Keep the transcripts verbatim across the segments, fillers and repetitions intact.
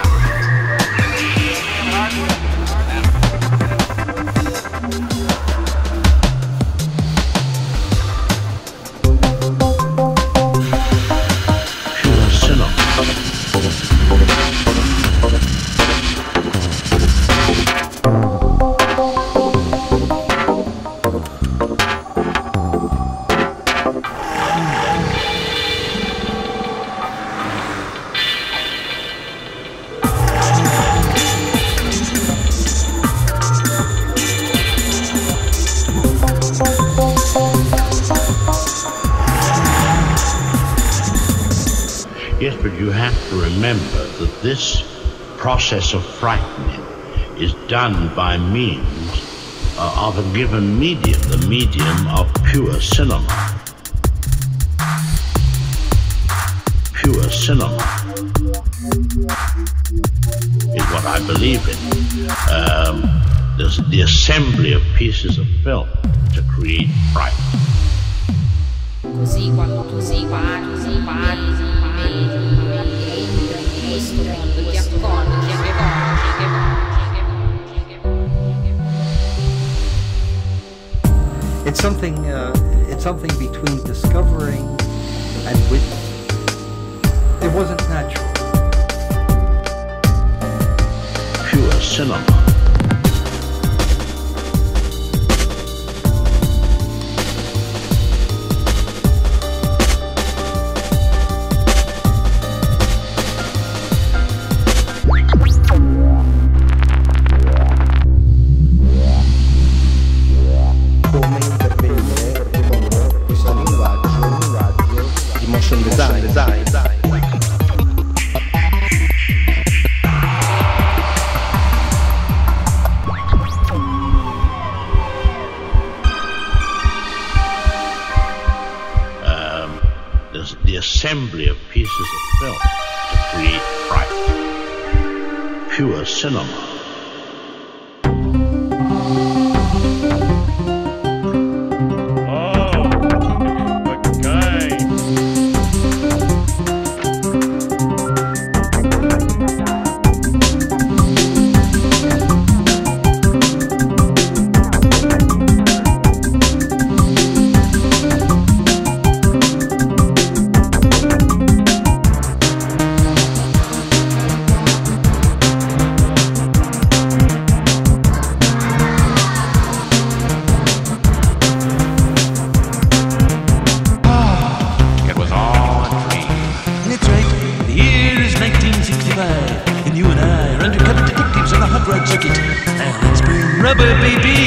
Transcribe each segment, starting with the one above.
Yes, but you have to remember that this process of frightening is done by means uh, of a given medium, the medium of pure cinema. Pure cinema is what I believe in. Um, there's the assembly of pieces of film to create fright. Così quando tu sei pari, sei pari, sei pari, entri in questo mondo, ti accorgi che voci, che voci, che voci, che voci. It's something, uh, it's something between discovering and witnessing. It wasn't natural. Pure cinema. Come intervenire con questo linguaggio, linguaggio di motion design. design, design. Um, there's the assembly of pieces of film to create fright. Pure cinema. And you and I are undercover detectives on a hot rod circuit. And spring rubber, baby!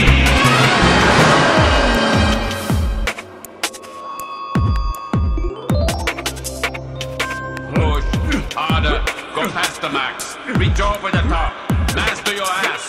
Push harder, go past the max, reach over the top, master to your ass.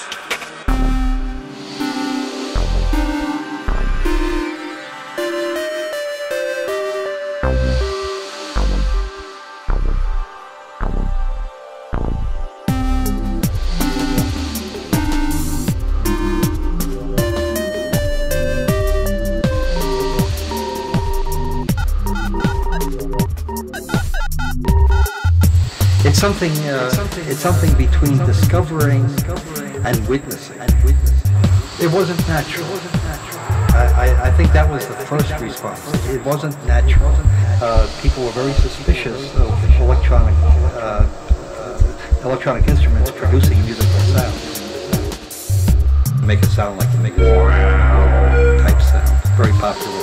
It's something, uh, it's something between discovering and witnessing. It wasn't natural. I, I, I think that was the first response. It wasn't natural. Uh, people were very suspicious of electronic, uh, uh, electronic instruments producing musical sound. Make it sound like the make it type sound. Very popular.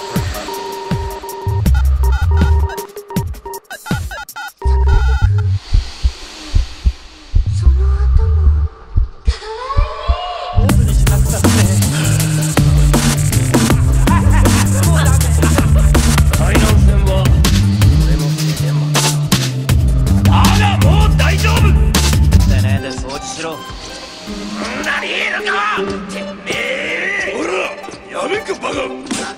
Tenendo.